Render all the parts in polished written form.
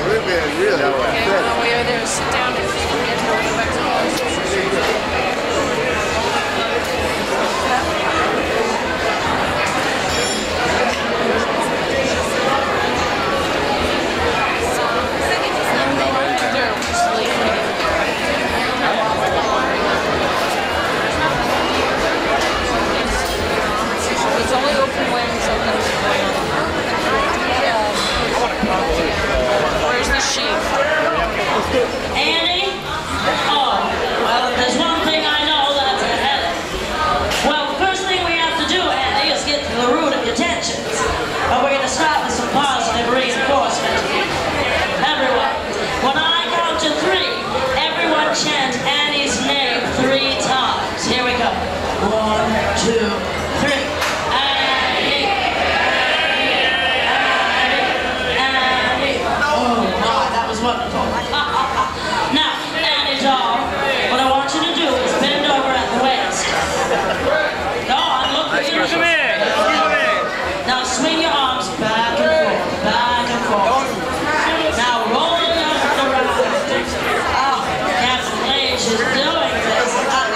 We've been really okay, well, no, we are there. Sit down and get to go back to the house. It's only open when something's going on. Where's the sheep? Annie? Oh, well, there's one thing I know that's ahead. Well, the first thing we have to do, Annie, is get to the root of your tensions. But we're going to start with some positive reinforcement. Everyone, when I count to 3, everyone chant Annie's name 3 times. Here we go. 1, 2, 3. Wonderful. Now, Annie doll, what I want you to do is bend over at the waist. Go on, look at your Now swing your arms back and forth, back and forth. Now roll it up and around. Oh, Captain Lynch is doing this.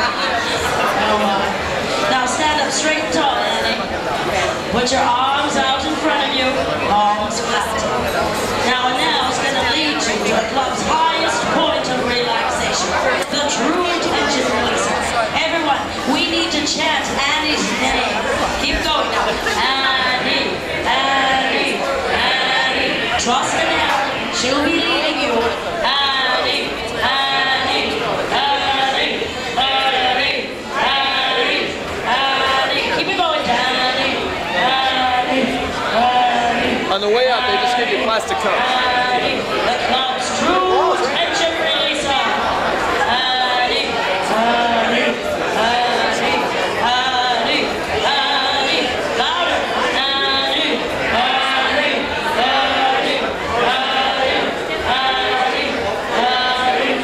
Now stand up straight and tall, Annie. Put your arms out in front of you, palms flat. Now is going to lead you to the club's highest point of relaxation, the true tension release. Everyone, we need to chant Annie's name. Keep going now. Annie, Annie, Annie. Trust in Annie. She'll be leading you. Annie, Annie, Annie, Annie, Annie, Annie. Keep it going. Annie, Annie, Annie. On the way out, they just give you plastic cups. Annie, the club's true tension releaser. Annie, Annie, Annie, Annie, Annie, louder. Annie, Annie, Annie, Annie, Annie, Annie,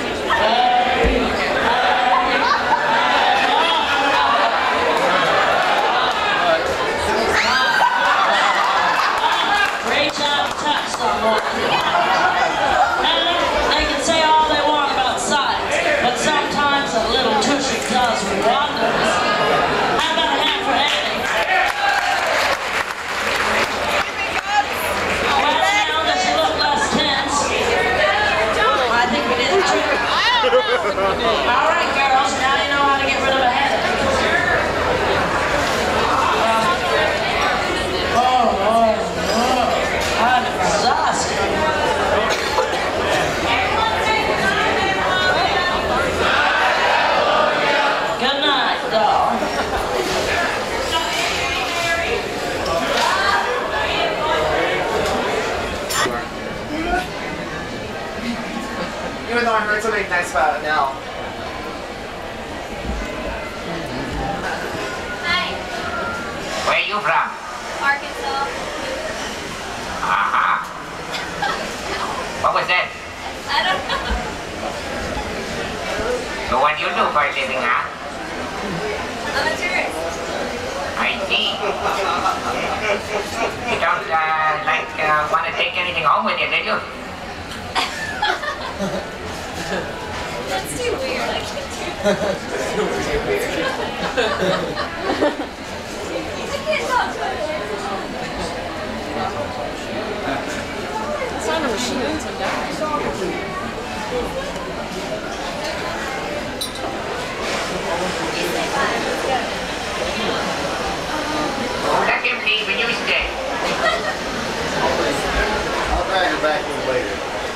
Great job, touch someone. They can say all they want about size, but sometimes a little tushing does wonders. How about a hand for Annie? Well, now that you look less tense, I think we did the trick. All right, girls, now you know how to get rid of a headache. I'm exhausted. Good night, doll. Even though I heard something nice about it now. Hi. Where are you from? Arkansas. Uh-huh. What was that? I don't know. So what do you do for a living, huh? I'm a tourist. I see. You don't, want to take anything home with you, did you? That's too weird. I can't do that. I can't talk to it. It's not a machine, it's a guy. Let him leave and you stay. I'll drag her back in later.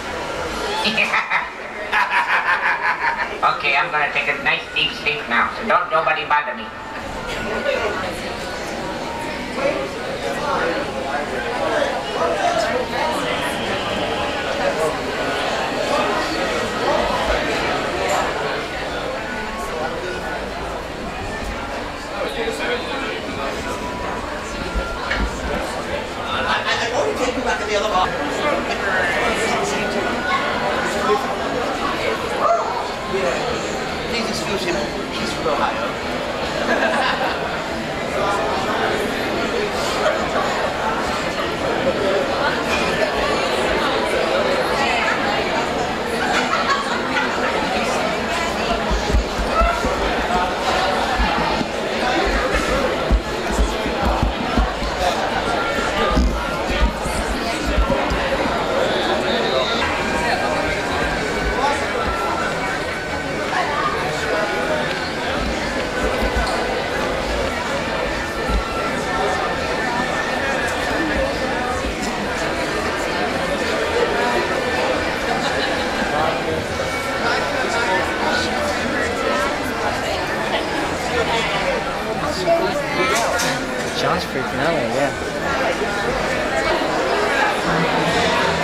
Okay, I'm gonna take a nice deep sleep now, so don't nobody bother me. I'm going to take you back to the other box. Please excuse him. He's from Ohio. John's freaking out, yeah.